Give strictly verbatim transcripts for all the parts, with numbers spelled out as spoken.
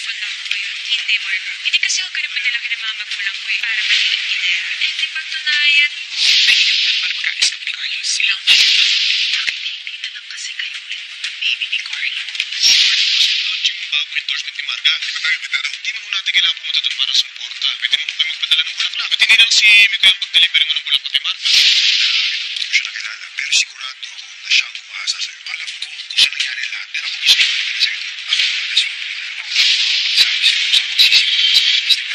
Nagkakasakon na ako ngayon. Hindi, Marga. Hindi kasi ako ganun pinalaki ng mga magulang ko eh. Para maging idea. Eh, di pagtunayan mo. Mahirap lang para magkaayos kami ni Carlos. Silang bakit hindi na lang kasi kayo ulit magka-baby ni Carlos? Kasi yung launching ng bagong endorsement ni Marga. Di ba tayo bitado? Hindi mo natin kailangan pumunta doon para sumuporta. Pwede mo kayo magpadala ng bulaklak. Pwede hindi lang si Miko yung pag-delivery mo ng bulaklak kay Marga. Hindi ko siya nakilala. Pero sigurado ako na siya ang bumahasa sa'yo. Alam ko kung saan nangyari lahat. Pero ako mismo yung nagdala sa'yo doon. Ako ang nalasing. Ako lang ang makakapagsabi sa'yo kung saan magsisimula sa pagkastikan.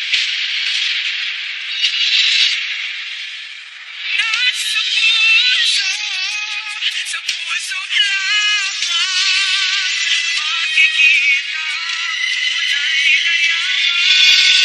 nasa puso, sa puso lamang makikita ang tunay na yaman.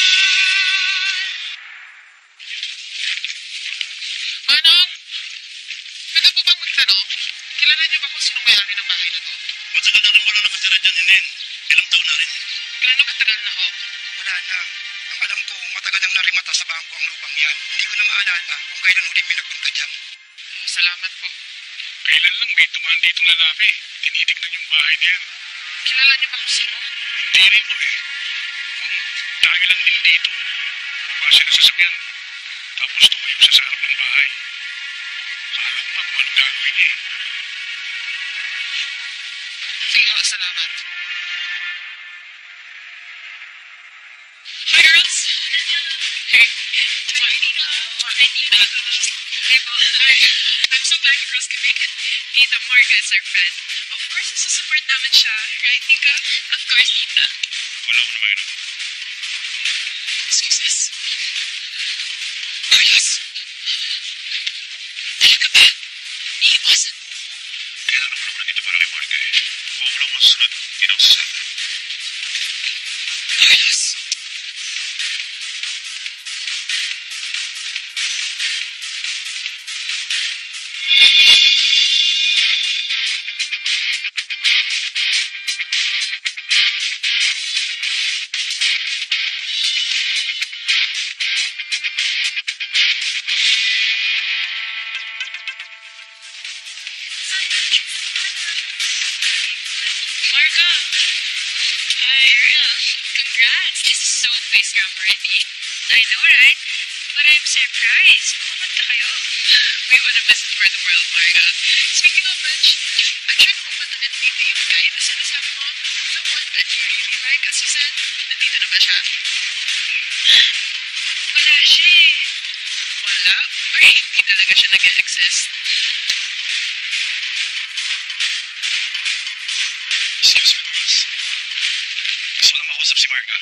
Manong, pwede po bang magtanong? Kilala niyo ba kung sino may-ari ng bahay na to? Matagal na rin wala nakatira dyan, Inen. Ilang taon na rin. Gaano katagal na ho? Wala na. Ang alam ko, matagal nang narimata sa bangko ang lupang yan. Hindi ko na maalala kung kailan huli pinagpunta dyan. Salamat po. Kailan lang may dumaan ditong lalaki. Tinitignan yung bahay niya. Kilala niyo ba kung sino? Hindi rin po eh. Mukhang tayo lang din dito. Bumaba siya na sasakyan. Tapos tumayo siya sa harap ng bahay. Akala ko nga kung ano gagawin niya eh. Sige ho, salamat. Hi, girls! Hey. Hi, Tita. Hi, Tita. Hey, po. Hi. I'm so glad you girls can make it. Tita Marga is our friend. Of course, nasusupport namin siya. Right, Nika? Of course, Tita. Wala ko naman yun. Excuse us. Carlos! Talaga ba? Iiwasan mo ko? Kaya na naman ako nandito para kay Marga eh. Kung ako lang masusunod, hindi na ako sasama. Carlos! Marga! Hi, real. Congrats! This is so face-gram worthy. I know, right? But I'm surprised. Pumunta kayo. We wanna miss it for the world, Marga. Speaking of which, I'm sure napupunta din dito yung guy na sinasabi mo, the one that you really like, as you said, nandito na ba siya? Wala siya eh. Wala? Or hindi talaga siya nag-exist? Excuse me, girls. Gusto ko lang makausap si Marga.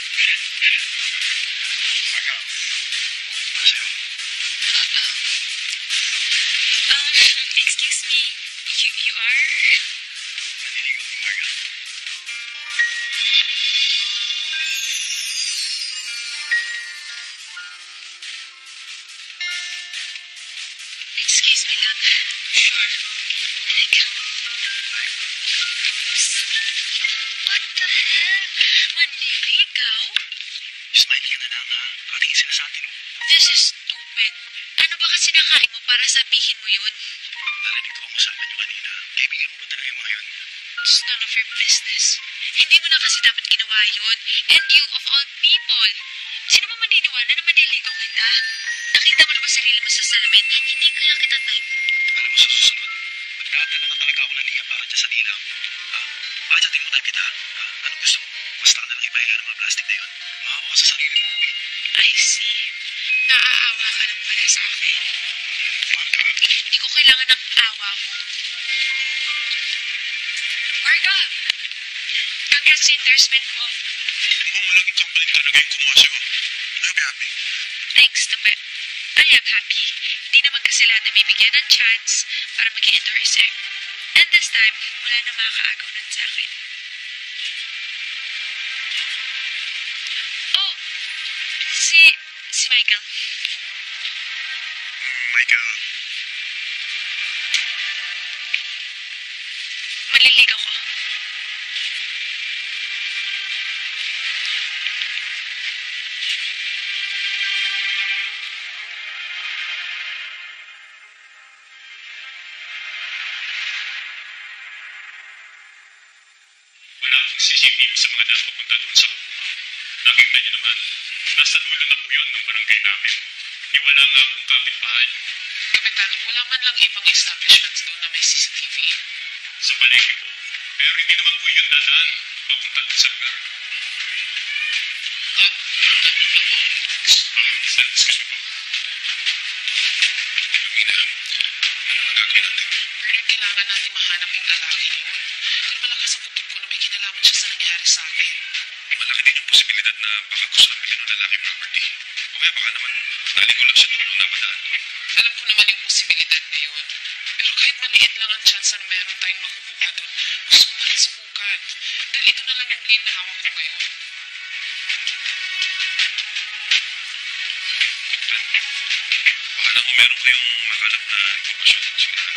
Marga, oh, para sa'yo. Um, excuse me. You, you are? Naniligaw ni Marga. Excuse me lang. Sure. Like, what the hell? Manliligaw? Smile ka na lang, ha? Nakatingin sila sa atin, oh. This is stupid. Ano ba kasi nakain mo para sabihin mo yun? Narinig ko ang usapan niyo kanina. Kaibigan mo ba talaga yung mga yun? It's none of your business. Hindi mo na kasi dapat ginawa yun. And you, of all people. Sino mo maniniwala na manliligaw kita? Nakita mo na ba sarili mo sa salamin? Hindi kaya kita type. Alam mo sa susunod, magdadala na talaga ako ng liya para dyan sa dila mo. Ah, pajatin mo tayo kita. Ah, anong gusto mo? Basta ka na lang ipahiya ng mga plastic na yun. Maawa ka sa sarili mo, uy. I see. Naaawa ka lang pala sa akin. Marga. Hindi ko kailangan ng awa mo. Marga! Congrats sa endorsement mo. Mukhang malaking company talaga yung kumuha sa'yo. I'll be happy. Thanks, Tape. I am happy. Di naman kasi lahat na bibigyan ng chance para mag-endorse eh. And this time, wala na makakaagaw nun sa akin. Oh! Si... si Michael. Michael, Manliligaw ko. wala akong sisigaw C T V sa mga daan papunta doon sa Ugma. Nakita niyo naman, nasa dulo na po yun ng barangay namin. Iwala nga akong kapitbahay. Kapitan, wala man lang ibang establishments doon na may C C T V. Sa palengke po. Pero hindi naman po yun dadaan papunta doon sa lugar. Ah, nandun na po. Ah, sir, excuse me po. Lumina, ano gagawin natin? Pero kailangan natin mahanap yung lalaking yun. Pero malakas ang kutob ko na may kinalaman siya sa nangyari sa akin. Malaki din yung posibilidad na baka gusto lang bilhin ng lalaki property. O kaya baka naman naligo lang siya doon o napadaan. Alam ko naman yung posibilidad na yun. Pero kahit maliit lang ang chance na meron tayong makukuha doon, gusto ko na rin subukan. Dahil ito na lang yung lead na hawak ko ngayon. Baka na kung meron kayong makalap na impormasyon. Sige na.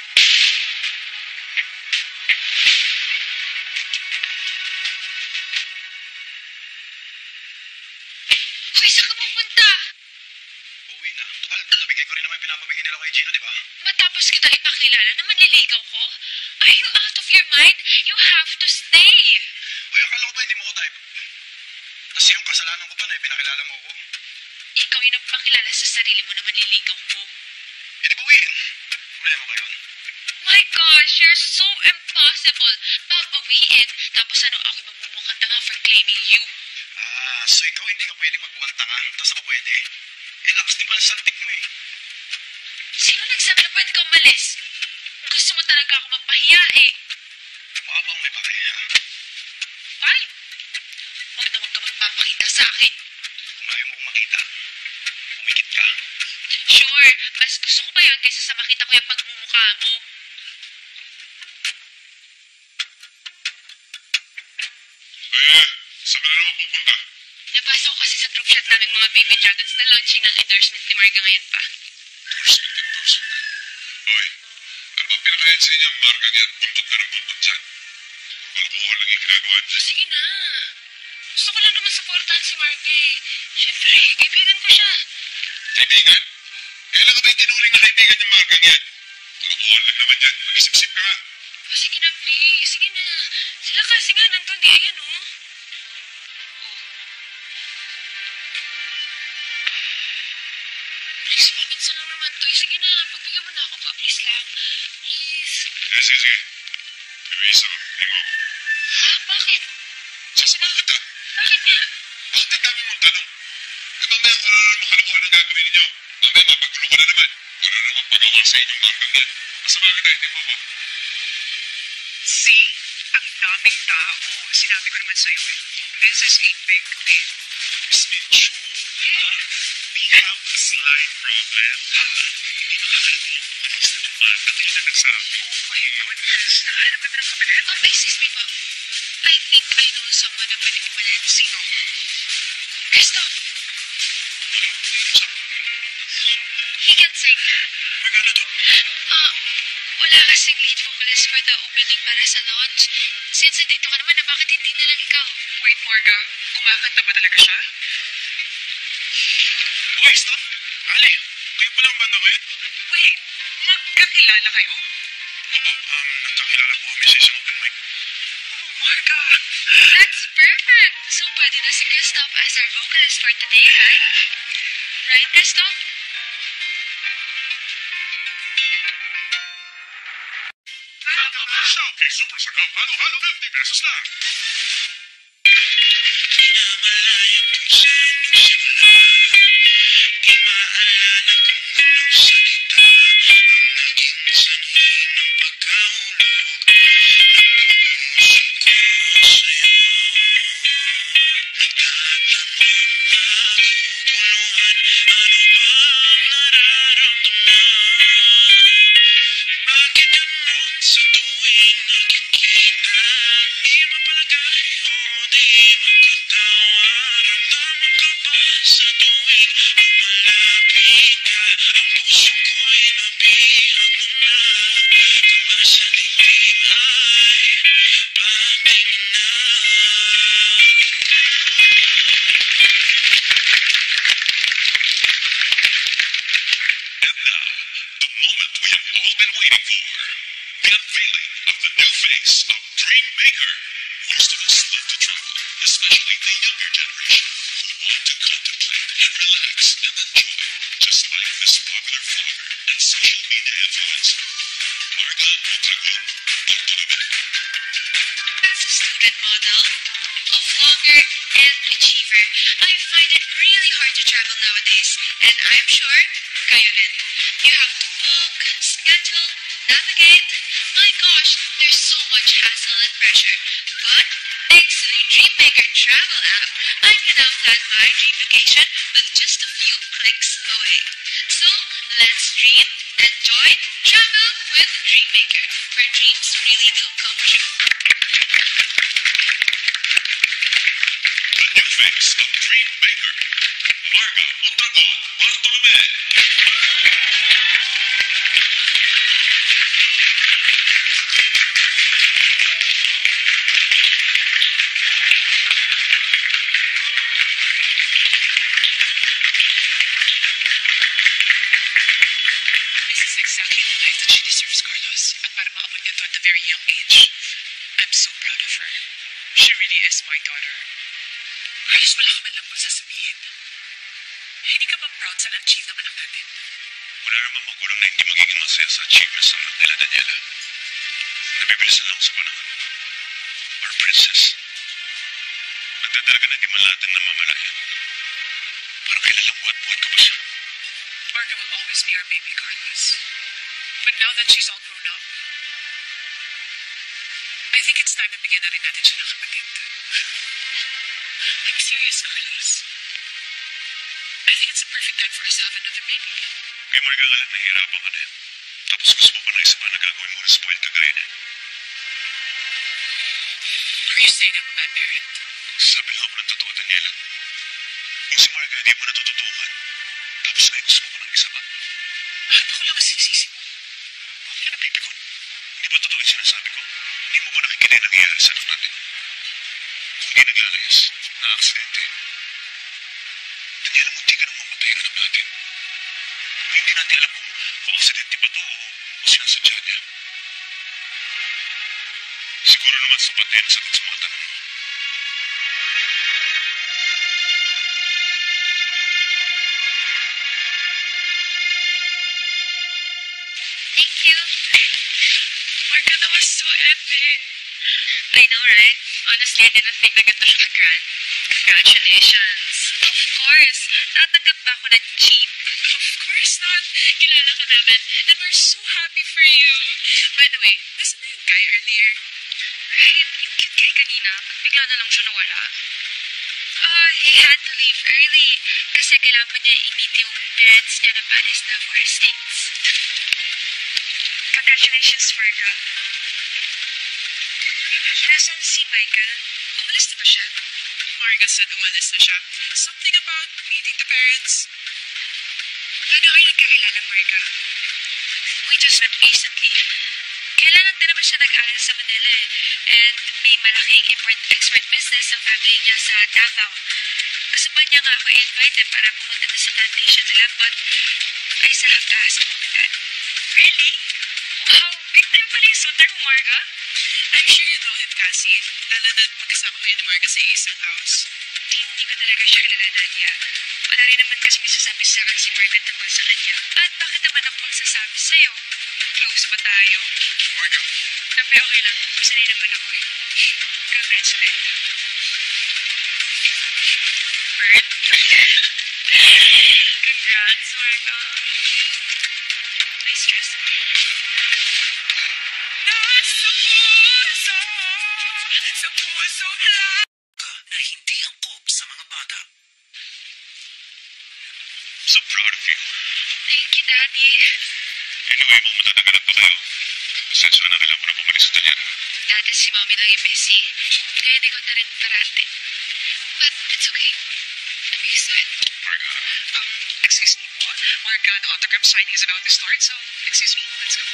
Hoy, saan ka pupunta? Uwi na. Tukal, nabigay ko rin naman yung pinapabigay nila kay Gino, di ba? Matapos kita ipakilala na manliligaw ko? Are you out of your mind? You have to stay. O yung akala ko ba hindi mo ko type? Kasi yung kasalanan ko ba na pinakilala mo ako? Ikaw yung nagpakilala sa sarili mo na manliligaw ko. Eh di ba uwiin? Problema ba yun? My gosh, you're so impossible. Babawiin. Tapos ano, ako'y magmumukhang tanga for claiming you. Ah, so ikaw hindi ka pwedeng magbuwang tanga, tapos ako pwede? Eh, lakas din pala sa saltik mo eh. Sino nagsabi na pwede ka umalis? Gusto mo talaga ako mapahiya eh. Mukha bang may pake, ha? Fine. Huwag na huwag ka magpapakita sa akin. Kung ayaw mo kong makita, umikit ka. Sure, mas gusto ko pa yun kaysa sa makita ko yung pagmumukha mo. Eh, saan na naman pupunta? Nabasa ko kasi sa group chat namin mga baby dragons na launching ng endorsement ni Marga ngayon pa. Endorsement, endorsement. Hoy, ano ba pinakain sa inyo ang marka niyan? Buntot na ng buntot dyan. Puro kalokohan lang yung ginagawa niya. Sige na. Gusto ko lang naman supportahan si Marga eh. Siyempre, kaibigan ko siya. Kaibigan? Kailan ka ba yung tinuring na kaibigan yung marka niyan? Kalokohan lang naman yan. Mag-isip-isip ka nga. O sige na, please. Sige na. Sila kasi nga nandun eh. Ayan oh. Please, paminsan lang naman to. Sige na, pagbigyan mo na ako pa. Please lang. Please. Sige, sige, sige. Iwisa ka. Hingo ako. Ha? Bakit? Sasabahan kita. Bakit nga? Bakit ang dami mong tanong? Eh, mamaya kung ano naman kalokohan ang gagawin ninyo. Mamaya mapagulo ka na naman. Kung ano naman pagawa sa inyong markang yan. Masama kita, hindi mo ako. See? Ang daming tao. Sinabi ko naman sa'yo eh. This is a big deal. Miss Mitchu, uh, we have a slight problem. Hindi makakarating yung bukanista ng marka. Kayo na nagsabi. Oh my goodness. Nakahanap ka ba ng kapalit? Oh, excuse me po. I think I know someone na pwede pumalit. Sino? Christoph, Ano? Sabi mo. he can sing. Magana doon. Ah, wala kasing lead vocalist for the opening para sa launch. Since nandito ka naman, na bakit hindi na lang ikaw? Wait, Morga. Kumakanta ba talaga siya? Uy, stop! Ali, kayo pala ang banda ko yun? Wait, magkakilala kayo? Opo, um, nagkakilala po kami sa isang open mic. Oh, Morga. That's perfect! So, pwede na si Christoph as our vocalist for today, right? Right, Christoph? Siya, okay, super sakap. Halo-halo, fifty pesos na. Pinamalayang kung saan nagsimula Di maalala kung anong salita Ang naging sanhi ng pagkahulog Ng puso ko sa'yo Nagtatanong, naguguluhan Ano ba ang nararamdaman? Bakit ganun sa tuwing nakikita Di mapalagay o di makatawa Ramdaman ka ba sa tuwing lumalapit ka Ang puso ko'y nabihag mo na Kama sa dilim ay patingin na And now, the moment we have all been waiting for. The unveiling of the new face of Dream dream maker. Most of us love to travel, especially the younger generation who want to contemplate, relax, and enjoy, just like this popular vlogger and social media influencer, Marga Mondragon Bartolome. As a student model, a vlogger, and achiever, I find it really hard to travel nowadays, and I'm sure kayo din. You have to book, schedule, navigate. My gosh, there's so much hassle and pressure. But thanks to the Dreammaker travel app, I can now plan my dream vacation with just a few clicks away. So let's dream, enjoy, travel with Dreammaker, where dreams really do come true. The new face of Dream Maker, Marga Mondragon Bartolome. This is exactly the life that she deserves, Carlos. At para maabot niya to at a very young age. I'm so proud of her. She really is my daughter. Carlos, wala ka man lang bang sasabihin? Hindi ka ba proud sa na-achieve ng anak natin? Wala naman magulang na hindi magiging masaya sa achievements ng anak nila, Daniela. Nabibilisan lang sa panahon. Our princess. Nagdadalaga na di man lahat ng namamalayan. Parang kailan lang buhat-buhat ka pa siya. Marga will always be our baby, Carlos. But now that she's all grown up, I think it's time na bigyan na rin natin siya ng kapatid. I'm serious, Carlos. I think it's the perfect time for us to have another baby. Kay Marga nga lang nahihirapan ka na yan. Tapos gusto mo pa ng isa pa na gagawin mo na spoiled kagaya niya. Are you saying I'm a bad parent? Sabi lang ako ng totoo, Daniela. Kung si Marga hindi mo natututukan, tapos ngayon gusto mo pa ng isa pa. Ano ko lang ang sinisisi mo? Bakit ka napipikon? Hindi ba totoo yung sinasabi ko? Hindi mo ba nakikita yung nangyayari sa anak natin? Kung hindi naglalayas, na-aksidente. Daniela, munti ka nang mamatay ang anak natin. Hindi natin alam kung, kung aksidente ba to o, o sinasadya niya. Siguro naman sapat na yan ang sagot sa mga tanong mo. Thank you. Marga, that was so epic. I know, right? Honestly, I didn't think na ganito siya ka-grand. Congratulations. Of course. Nakatanggap ba ako ng jeep? Of course not. Kilala ka namin. And we're so happy for you. By the way, nasaan na yung guy earlier? Right? Yung cute guy kanina, ba't bigla na lang siya nawala? Uh, he had to leave early kasi kailangan pa niya i-meet yung parents niya na paalis na for States. Congratulations, Marga. Nasaan si Michael? Umalis na ba siya? Marga said umalis na siya. Something about meeting the parents. Paano kayo nagkakilala, Marga? We just met recently. Kailangan din naman siya nag-aral sa Manila eh. And may malaking import-export business ang family niya sa Davao. Gusto pa niya nga ako i-invite eh para pumunta na sa plantation nila but I still have to ask mom and dad. Really? Wow, big time pala yung suitor mo, Marga. I'm sure you know him, Cassie. Lalo na magkasama kayo ni Marga sa isang house. Hindi ko talaga siya kilala, Nadia. Wala rin naman kasi may sasabi sa akin si Marga tungkol sa kanya. At bakit naman ako magsasabi sa'yo? Close ba tayo? Marga, Tapi okay lang. Sanay naman ako eh. Congrats ulit. Bird? Congrats, Marga. Nice dress. Nasa puso, sa puso lang. Na hindi angkop sa mga bata. so proud of you. Thank you, Daddy. Anyway, mga matatagal pa kayo. Pasensya na kailangan ko na bumalik sa talyan. Dati si Mommy lang yung busy. Ngayon ikaw na rin parate. But it's okay. I'm used to it. Marga, Um, excuse me po. Marga, the autograph signing is about to start, so excuse me, let's go.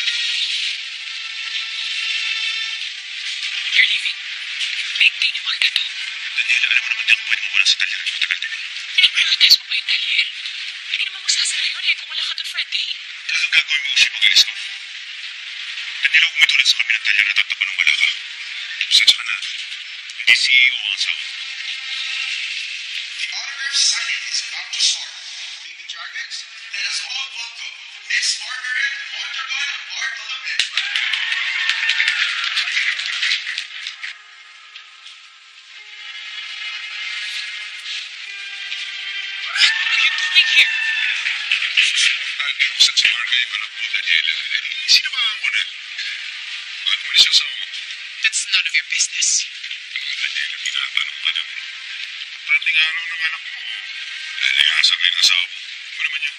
You're leaving. Big day ni Marga to. Daniela, alam mo naman yung pwede mo wala sa talyan. Matagal, di ba? Piniprioritize mo pa yung talyer? Hindi naman magsasara yun eh kung wala ka doon for a day. Talagang gagawin mo kasi pag-alis ko. Daniela, kung may tulad sa kami ng talyan at tatakbo ng malaka. Pasensya ka na. Hindi C E O ang asawa. The autograph signing is about to start. Baby Dragons, let us all welcome Miss Margaret Mondragon Bartolome. What are you doing here? Susuportahan ni Roxanne si Marga yung anak mo, Daniela. Eh, sino ba ang una? Bakit mo siya asawa mo? That's none of your business. Ano, Daniela, tinatanong ka lang eh. Pagdating araw ng anak mo, alayasa ka yung asawa mo. Ano naman yun?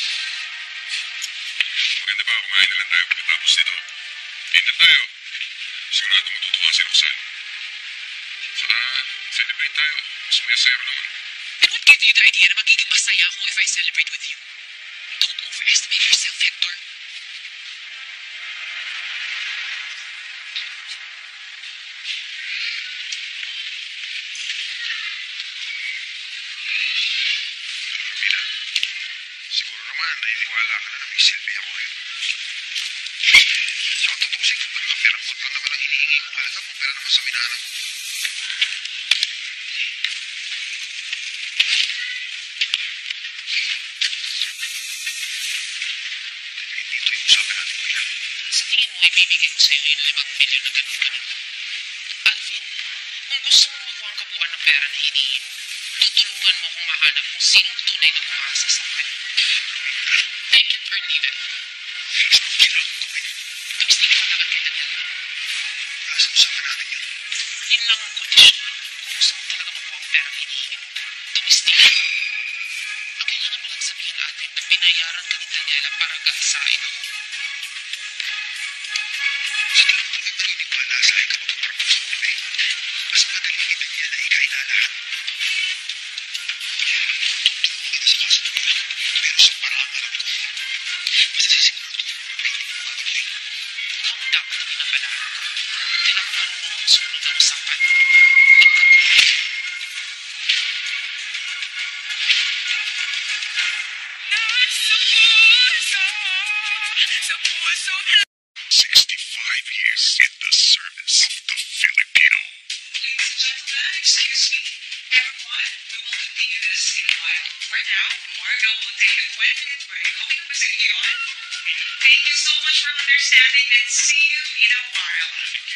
Maganda ba kumain na lang tayo pagkatapos nito? Hinta tayo. Sigurado matutuwa si Roxanne. Saka, celebrate tayo. Mas mayasaya ka naman. And what gave you the idea na magiging masaya ako if I celebrate with you? Don't overestimate yourself, Hector. Ano, Romina? Siguro naman, naniniwala ka na na may silbi ako ngayon. Sa tutusin, nakaperanggot lang naman ang hinihingi kong halaga kung pera naman sa minana mo. Hindi ito yung usapan natin ngayon. Sa tingin mo, ibibigay ko sa'yo yung limang milyon na ganun-ganun. Alvin, kung gusto mo makuha ang kabuuan ng pera na hinihin, tutulungan mo akong mahanap kung sinong tunay na bumasa sa akin. Take it or leave it. Ano kailangan kong gawin? Tapos hindi ko lakad kay Daniela. Wala sa usapan natin yun. Yun lang ang kondisyon. Kung gusto mo talaga makuha ang perang hinihingi mo, tumistik ka. Ang kailangan mo lang sabihin, Alvin, na binayaran ka ni Daniela para gasain ako. Hindi ka bakit naniniwala sa akin kapag humarap ako sa korte. Mas madali ni Daniela ikain na lahat. Tutulungan kita sa kaso mo yan. Pero sa paraang alam ko, basta sisigurado ko na hindi mo mapatuloy. Ikaw ang dapat na binabalaan ko. Kailangan marunong ang sumunod ng usapan. Ikaw. Nasa puso, sa puso. sixty-five years in the service of the Filipino. Ladies and gentlemen, excuse me. Everyone, we will continue this in a while. For now, Marga will take a twenty minute break. Okay na ba sa inyo yun? Thank you so much for understanding and see you in a while.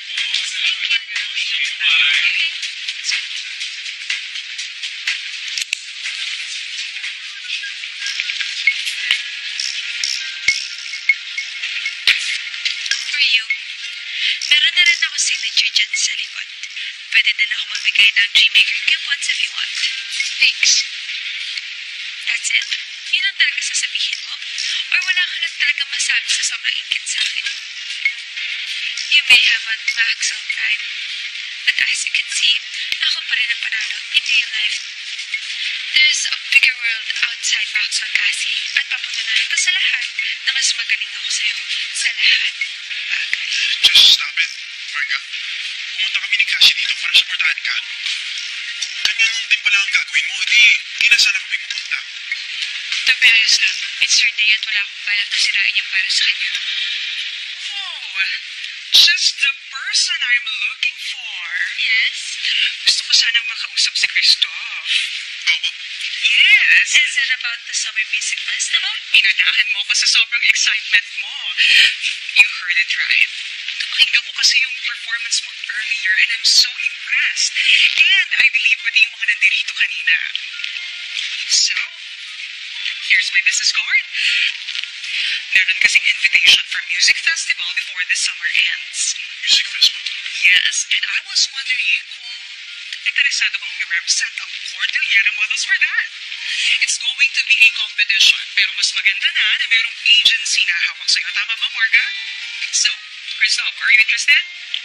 For you, meron na rin ako signature dyan sa likod. Pwede din ako magbigay ng Dreammaker coupons if you want. Thanks. That's it? Yun ang talaga sasabihin mo? Or wala ka lang talaga masabi sa sobrang ingit sa akin? You may have on max all time. But as you can see, ako pa rin ang panalo in real life. There's a bigger world outside Maxwell kasi at papatunayan ko sa lahat na mas magaling ako sa'yo sa lahat ng bagay. Just stop it, Marga. Pumunta kami ni Cassie dito para supportahan ka. Kung ganyan din pala ang gagawin mo, edi hindi na sana kami pupunta. To be honest lang, it's her day at wala akong balak na sirain yung para sa kanya. Oh, just the person I'm looking for. Yes? Gusto ko sanang makausap si Christoph. Oh, well, Yes. Is it about the Summer Music Festival? Pinadahan mo ko sa sobrang excitement mo. You heard it right. Nakikita ko kasi yung performance mo earlier and I'm so impressed. And I believe pati mo ka nandirito kanina. So, here's my business card. Meron kasing invitation for music festival before the summer ends. music festival. Yes, and I was wondering kung interesado bang i-represent ang Cordillera Models for that. It's going to be a competition, pero mas maganda na na merong agency na hawak sa'yo. Tama ba, Morga? So, Christoph, are you interested?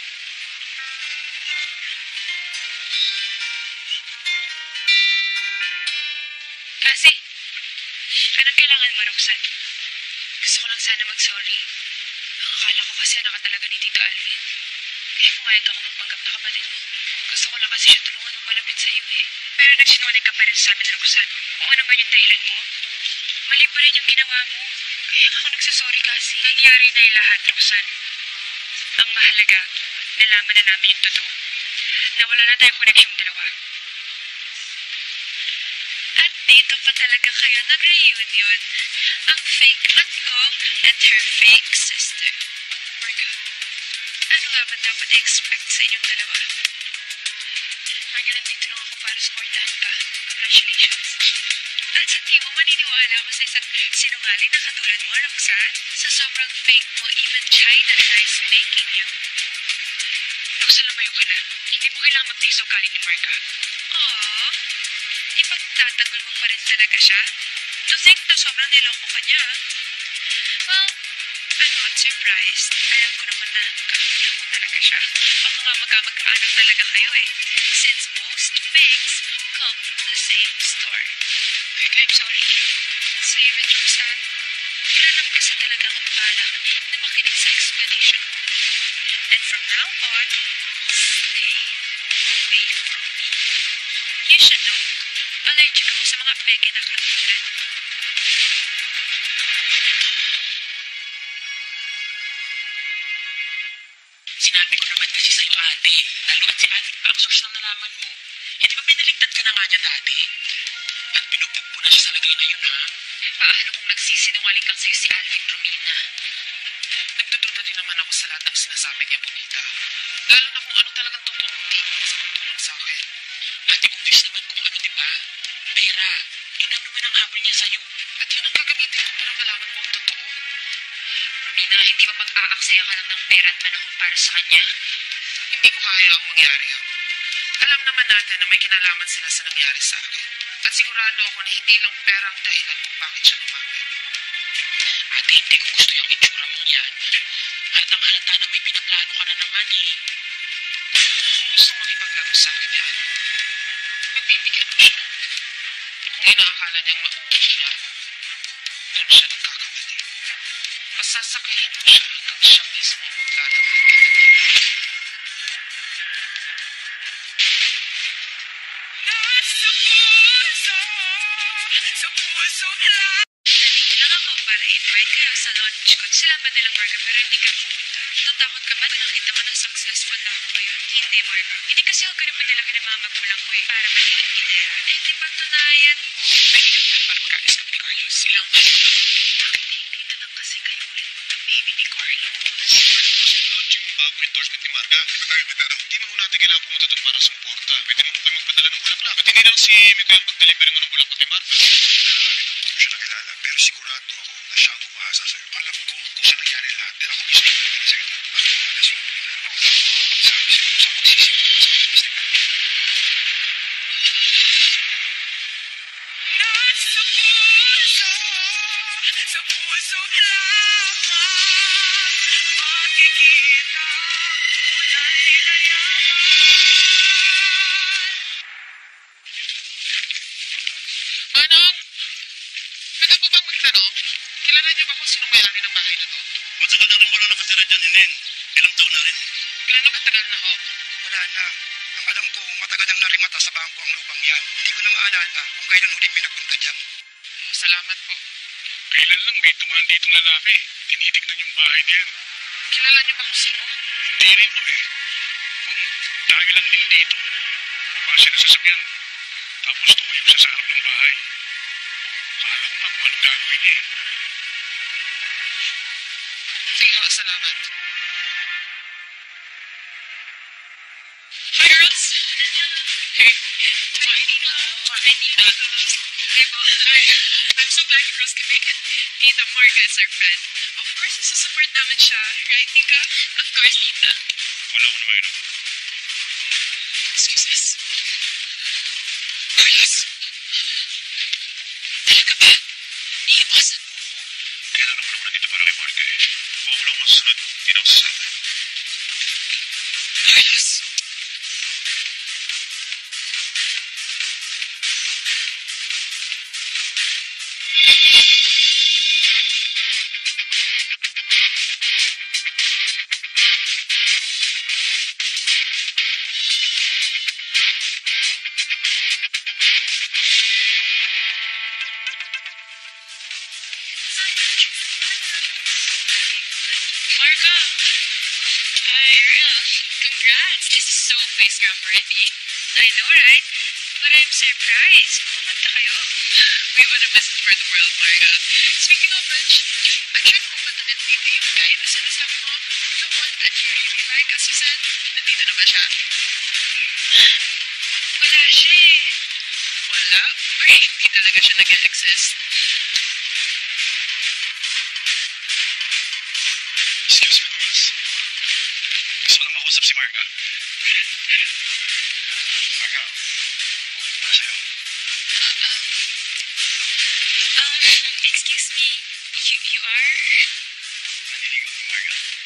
Kasi, anong kailangan mo, Roxanne? Gusto ko lang sana mag-sorry. Ang akala ko kasi anak ka talaga ni Tito Alvin. Kaya pumayag ako magpanggap na kapatid mo. Gusto ko lang kasi siya tulungan ng malapit sa iyo eh. Pero nagsinungaling ka pa rin sa amin, Roxanne. Kung ano man yung dahilan mo, mali pa rin yung ginawa mo. Kaya nga ako nagsasorry kasi. Nangyari na yung lahat, Roxanne. Ang mahalaga, nalaman na namin yung totoo. Nawala na tayong koneksyong dalawa. At dito pa talaga kayo nag-reunion. Ang fake aunt ko at her fake sister. Marga, ano nga ba dapat i-expect sa inyong dalawa? Marga, nandito lang ako para supportahan ka. Congratulations. At sa tingin mo, maniniwala ako sa isang sinungaling na katulad mo, Roxanne? Sa sobrang fake mo, even China tries faking you. Roxanne, lumayo ka na. Hindi mo kailangang magtiis sa ugali ni Marga. Aww, ipagtatanggol mo pa rin talaga siya? To think na sobrang niloko ka niya. Well, I'm not surprised. Alam ko naman na kaya mo talaga siya. Baka nga magkamag-anak talaga kayo eh. Since most fakes come from the same store. I'm sorry. Sa'yo rin, Roxanne. Kailangan mo kasi talaga akong bahala na makinig sa explanation mo. And from now on, stay away from me. You should know, allergic ako sa mga peke na katulad mo. Sinabi ko naman kasi sa'yo, ate. Lalo at si Alvin pa ang source ng nalaman mo. Eh, di ba pinaligtad ka na nga niya dati? At binugbog mo na siya sa lagay na yun, ha? Paano kung nagsisinungaling kang sa'yo si Alvin, Romina? Nagdududa din naman ako sa lahat ng sinasabi niya, Bonita. Lalo na kung ano talagang totoong motibo niya sa pagtulong sa akin. Ate, obvious naman kung ano, di ba? Pera. Yun lang naman ang habol niya sa'yo. At yun ang gagamitin ko para malaman mo ang totoo. Romina, hindi ba mag-aaksaya ka lang ng pera at panahon para sa kanya? Hindi ko kaya ang mangyari yan. Alam naman natin na may kinalaman sila sa nangyari sa akin. At sigurado ako na hindi lang pera ang dahilan kung bakit siya lumapit. Ate, hindi ko gusto yung itsura mong yan. Halatang halata na may pinaplano ka na naman eh. Kung gusto makipaglaro sa akin yan, magbibigyan ko siya. Kung inaakala niyang mauuwi niya ako, dun siya nagkakamali. Pasasakayin ko siya hanggang siya mismo maglalakad. Nasa puso, sa puso lang. Nandito lang ako para invite kayo sa lunch ko. Sila ba nilang Marga pero hindi ka pumunta? Tatakot ka ba na nakita mo na successful na ako ngayon? Hindi, Marga. Hindi kasi ako ganun padalaki ng mga magulang ko eh. Para magiging gitera. Eh, di patunayan mo. Nahigat lang para makaalis kami ni Carlos. Silang Bakit hindi na lang kasi kayo ulit magka-baby ni Carlos? Kasi yung launching ng bagong endorsement ni Marga. Di ba tayo bitado? Hindi man natin kailangan pumunta doon para sumuporta. Pwede mo kayo magpadala ng bulaklak. Pwede hindi lang si Miko yung pag-delivery mo ng bulaklak kay Marga. Hindi ko siya nakilala, pero sigurado ako na siya ang umahasa sa'yo. Alam ko kung saan nangyari lahat, pero ako mismo yung nagpila sa'yo doon. Ako bahala sa'yo. Ako lang ang makakapagsabi sa'yo kung saan magsisimulan sa pagpastikan. nasa puso, sa puso lamang makikita ang tunay na yaman. Manong, pwede po bang magtanong? Kilala niyo ba kung sino may-ari ng bahay na to? Matagal na rin wala nakatira dyan, Inen. Ilang taon na rin. Gaano katagal na ho? Wala na. Ang alam ko, matagal nang narimata sa bangko ang lupang yan. Hindi ko na maalala kung kailan huli may nagpunta dyan. Salamat po. Kailan lang may tumaan ditong lalaki. Tinitignan yung bahay niya. Kilala niyo ba kung sino? Hindi rin mo eh. Kung tayo lang din dito. Bumaba siya ng sasakyan. Tapos tumayo siya sa harap ng bahay. Akala ko nga kung anong gagawin niya eh. Sige ho, salamat. Hi, girls! Hey. Hi, Tita. Hi, Tita. Hey, po. Hi. I'm so glad you girls can make it. Tita Marga is our friend. Of course, isusupport namin siya. Right, Nika? Of course, Tita. Wala ko naman yun. Excuses. Carlos. Talaga ba? Iiwasan mo ako? Kaya na naman ako nandito para kay Marga eh. Kung ako lang masusunod, hindi na ako sasama. Carlos. Marga. so face grammar-worthy. I know, right? But I'm surprised. Kumanta kayo. We would have missed it for the world, Marga. Speaking of which, I'm sure pupunta din dito yung guy na sinasabi mo, the one that you really like, as you said. Nandito na ba siya? Wala siya eh. Wala? Or hindi talaga siya nag-exist? Excuse me, Dolls. Gusto ko lang makausap si Marga. Marga, para sa'yo. Um, excuse me. You, you are? Naniligaw ni Marga.